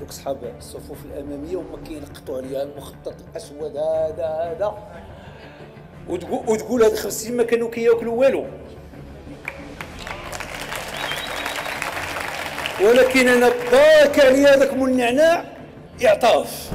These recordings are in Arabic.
دوك صحاب الصفوف الاماميه هما كينقطوا عليها المخطط الاسود هذا وتقول هاد 5 سنين ما كانوا كياكلوا والو. ولكن انا باك عليا هذاك مول النعناع يعطاف.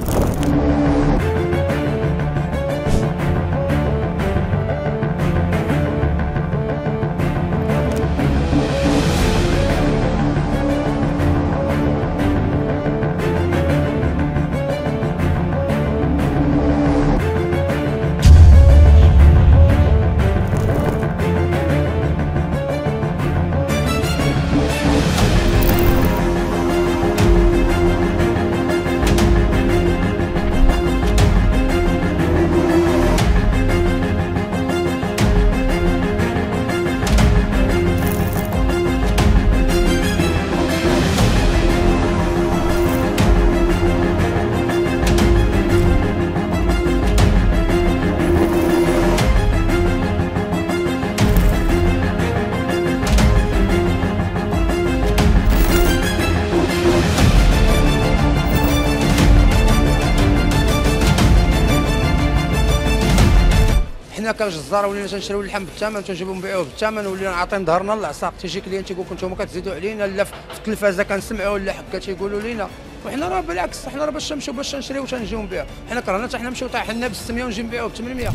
حنا كجزار ولينا تنشريو اللحم بالثمن تنجيبو نبيعوه بالثمن ولينا عاطين ظهرنا للعصاق. تيجي كليان تيقول لك نتوما كتزيدوا علينا لا في التلفازه كنسمعوا لا حكا تيقولوا لينا، وحنا راه بالعكس حنا راه باش نمشيو باش نشريو وتنجيو نبيعو. حنا كرهنا حتى حنا نمشيو طايح لنا ب 600 ونجي نبيعوه ب 800.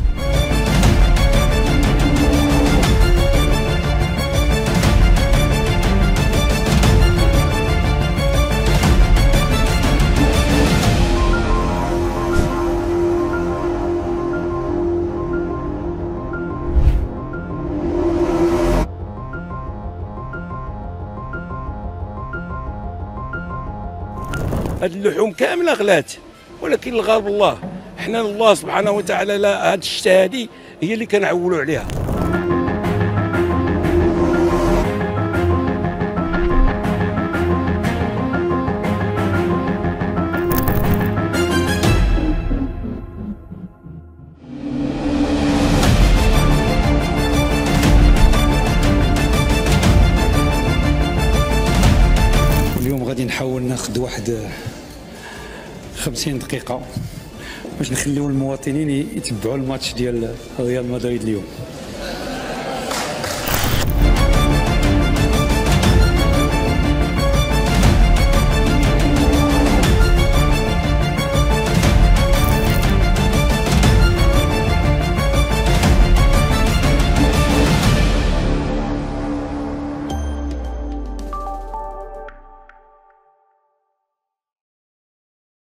هاد اللحوم كامله غلات، ولكن الغالب الله. حنا الله سبحانه وتعالى لا هاد الشتا هادي هي اللي كنعولوا عليها. اليوم غادي نحاول ناخذ واحد 50 دقيقة باش نخليو المواطنين يتبعوا الماتش ديال ريال مدريد اليوم.